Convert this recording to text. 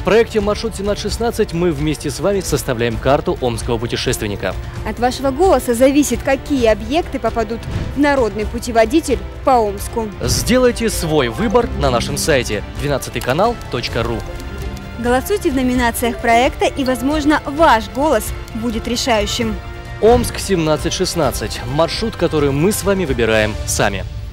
проекте «Маршрут 1716» мы вместе с вами составляем карту омского путешественника. От вашего голоса зависит, какие объекты попадут в народный путеводитель по Омску. Сделайте свой выбор на нашем сайте 12kanal.ru. Голосуйте в номинациях проекта, и, возможно, ваш голос будет решающим. Омск 1716 – маршрут, который мы с вами выбираем сами.